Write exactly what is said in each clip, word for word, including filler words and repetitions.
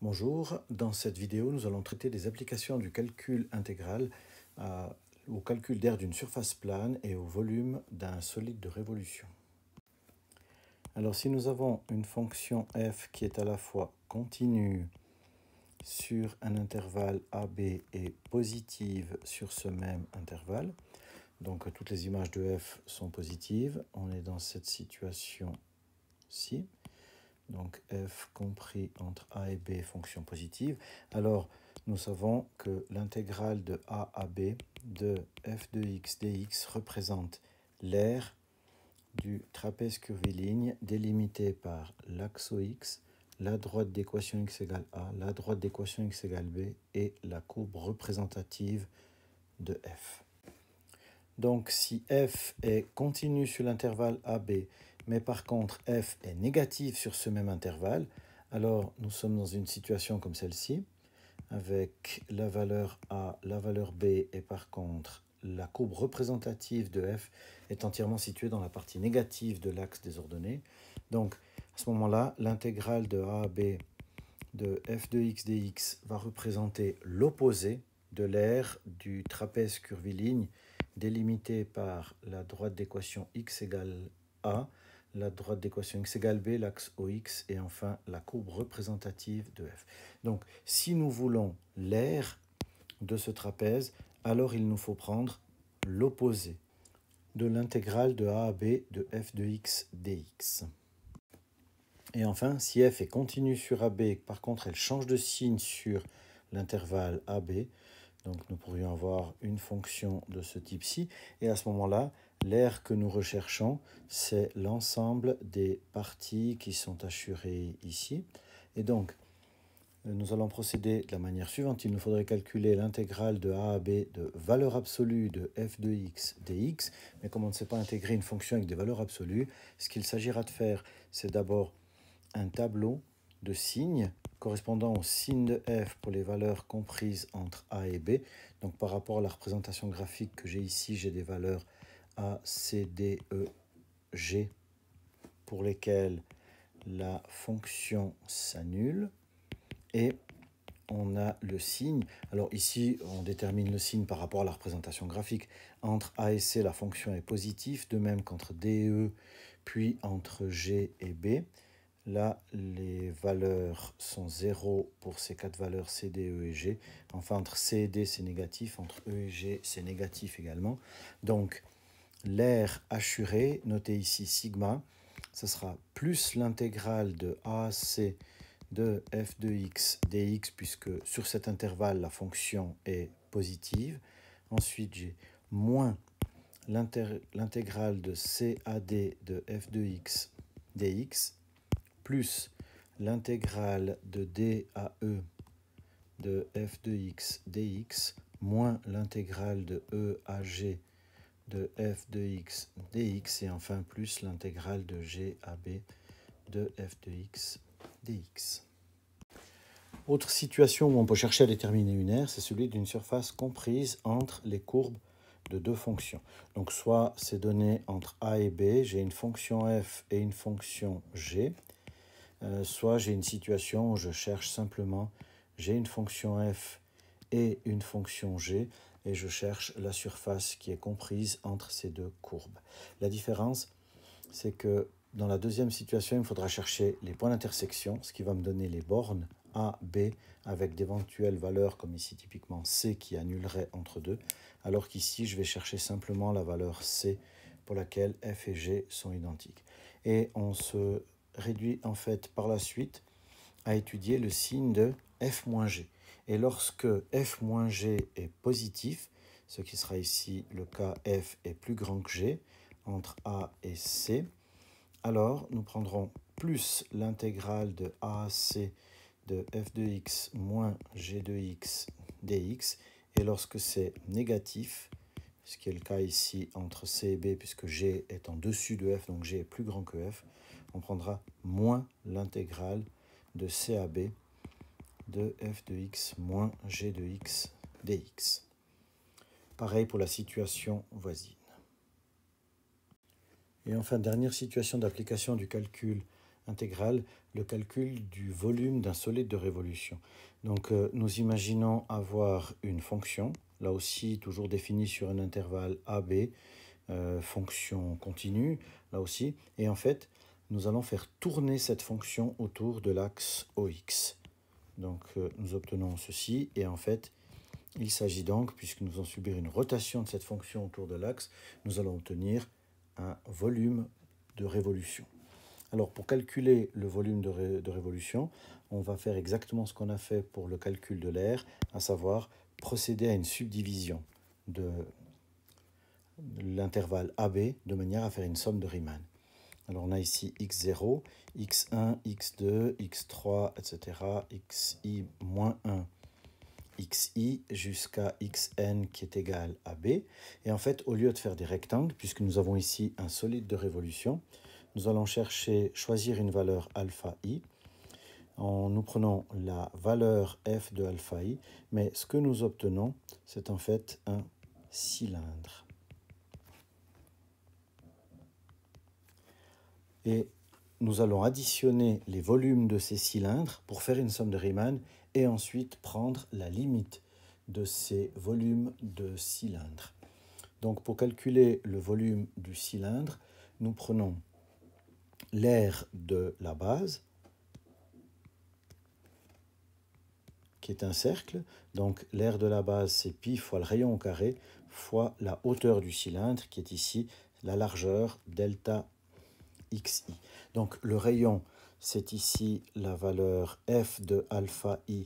Bonjour, dans cette vidéo nous allons traiter des applications du calcul intégral à- au calcul d'aire d'une surface plane et au volume d'un solide de révolution. Alors si nous avons une fonction f qui est à la fois continue sur un intervalle A B et positive sur ce même intervalle, donc toutes les images de f sont positives, on est dans cette situation-ci. Donc f compris entre a et b, fonction positive. Alors, nous savons que l'intégrale de a à b de f de x dx représente l'aire du trapèze curviligne délimité par l'axe O X, la droite d'équation x égale a, la droite d'équation x égale b et la courbe représentative de f. Donc si f est continu sur l'intervalle A B, mais par contre f est négatif sur ce même intervalle, alors nous sommes dans une situation comme celle-ci, avec la valeur A, la valeur B, et par contre la courbe représentative de f est entièrement située dans la partie négative de l'axe des ordonnées. Donc à ce moment-là, l'intégrale de A à B de f de x dx va représenter l'opposé de l'aire du trapèze curviligne délimité par la droite d'équation x égale a, la droite d'équation x égale b, l'axe O X et enfin la courbe représentative de f. Donc si nous voulons l'aire de ce trapèze, alors il nous faut prendre l'opposé de l'intégrale de a à b de f de x dx. Et enfin, si f est continue sur A B, par contre elle change de signe sur l'intervalle A B, donc nous pourrions avoir une fonction de ce type-ci, et à ce moment-là, l'aire que nous recherchons, c'est l'ensemble des parties qui sont assurées ici. Et donc, nous allons procéder de la manière suivante. Il nous faudrait calculer l'intégrale de a à b de valeur absolue de f de x dx, mais comme on ne sait pas intégrer une fonction avec des valeurs absolues, ce qu'il s'agira de faire, c'est d'abord un tableau de signes correspondant au signe de f pour les valeurs comprises entre a et b. Donc par rapport à la représentation graphique que j'ai ici, j'ai des valeurs a, c, d, e, g pour lesquelles la fonction s'annule. Et on a le signe. Alors ici, on détermine le signe par rapport à la représentation graphique. Entre a et c, la fonction est positive, de même qu'entre d et e, puis entre g et b. Là, les valeurs sont zéro pour ces quatre valeurs C, D, E et G. Enfin, entre C et D, c'est négatif. Entre E et G, c'est négatif également. Donc, l'aire assurée, notée ici sigma, ce sera plus l'intégrale de A à C de f de x dx, puisque sur cet intervalle, la fonction est positive. Ensuite, j'ai moins l'intégrale de C à D de f de x dx, plus l'intégrale de d à e de f de x dx, moins l'intégrale de e à g de f de x dx, et enfin plus l'intégrale de g à b de f de x dx. Autre situation où on peut chercher à déterminer une aire, c'est celui d'une surface comprise entre les courbes de deux fonctions. Donc soit c'est donné entre a et b, j'ai une fonction f et une fonction g. Euh, soit j'ai une situation où je cherche simplement, j'ai une fonction f et une fonction g, et je cherche la surface qui est comprise entre ces deux courbes. La différence, c'est que dans la deuxième situation, il me faudra chercher les points d'intersection, ce qui va me donner les bornes A, B, avec d'éventuelles valeurs, comme ici typiquement C, qui annulerait entre deux, alors qu'ici, je vais chercher simplement la valeur C, pour laquelle f et g sont identiques. Et on se réduit en fait par la suite à étudier le signe de f moins g. Et lorsque f moins g est positif, ce qui sera ici le cas, f est plus grand que g, entre a et c, alors nous prendrons plus l'intégrale de a à c de f de x moins g de x dx, et lorsque c'est négatif, ce qui est le cas ici entre c et b, puisque g est en dessus de f, donc g est plus grand que f, on prendra moins l'intégrale de c à b de f de x moins g de x dx. Pareil pour la situation voisine. Et enfin, dernière situation d'application du calcul intégrale le calcul du volume d'un solide de révolution. Donc euh, nous imaginons avoir une fonction, là aussi toujours définie sur un intervalle A B, euh, fonction continue, là aussi, et en fait nous allons faire tourner cette fonction autour de l'axe O X. Donc euh, nous obtenons ceci, et en fait il s'agit donc, puisque nous allons subir une rotation de cette fonction autour de l'axe, nous allons obtenir un volume de révolution. Alors pour calculer le volume de, ré, de révolution, on va faire exactement ce qu'on a fait pour le calcul de l'air, à savoir procéder à une subdivision de l'intervalle A B de manière à faire une somme de Riemann. Alors on a ici x zéro, x un, x deux, x trois, et cetera, xi moins un, xi jusqu'à xn qui est égal à b. Et en fait, au lieu de faire des rectangles, puisque nous avons ici un solide de révolution, nous allons chercher, choisir une valeur alpha i, en nous prenons la valeur f de alpha i, mais ce que nous obtenons, c'est en fait un cylindre. Et nous allons additionner les volumes de ces cylindres pour faire une somme de Riemann et ensuite prendre la limite de ces volumes de cylindres. Donc pour calculer le volume du cylindre, nous prenons l'aire de la base, qui est un cercle. Donc l'aire de la base, c'est pi fois le rayon au carré fois la hauteur du cylindre, qui est ici la largeur delta xi. Donc le rayon, c'est ici la valeur f de alpha i.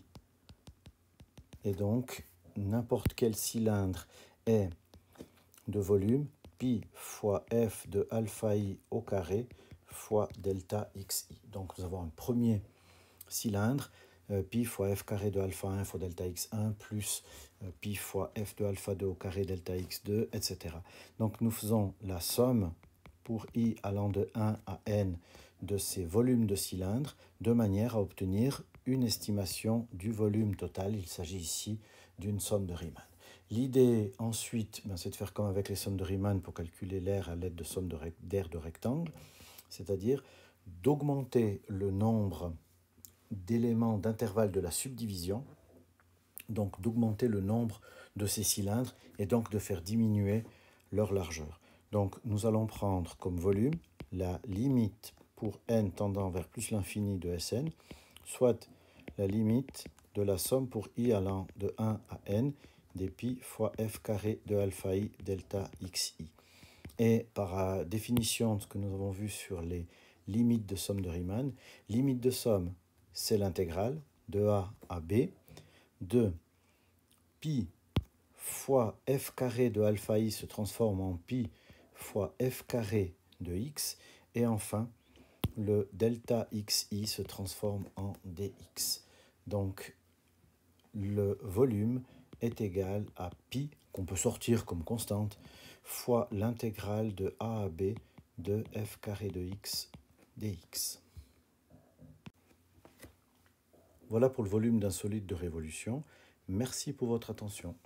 Et donc n'importe quel cylindre est de volume pi fois f de alpha i au carré fois delta xi. Donc nous avons un premier cylindre, euh, pi fois f carré de alpha un fois delta x un plus euh, pi fois f de alpha deux au carré delta x deux, et cetera. Donc nous faisons la somme pour i allant de un à n de ces volumes de cylindres de manière à obtenir une estimation du volume total. Il s'agit ici d'une somme de Riemann. L'idée ensuite, ben, c'est de faire comme avec les sommes de Riemann pour calculer l'air à l'aide de sommes d'air de rectangle, c'est-à-dire d'augmenter le nombre d'éléments d'intervalle de la subdivision, donc d'augmenter le nombre de ces cylindres et donc de faire diminuer leur largeur. Donc nous allons prendre comme volume la limite pour n tendant vers plus l'infini de Sn, soit la limite de la somme pour i allant de un à n des pi fois f carré de alpha i delta xi. Et par définition de ce que nous avons vu sur les limites de somme de Riemann, limite de somme, c'est l'intégrale de a à b de pi fois f carré de alpha i se transforme en pi fois f carré de x, et enfin le delta xi se transforme en dx. Donc le volume est égal à pi, qu'on peut sortir comme constante, fois l'intégrale de a à b de f carré de x dx. Voilà pour le volume d'un solide de révolution. Merci pour votre attention.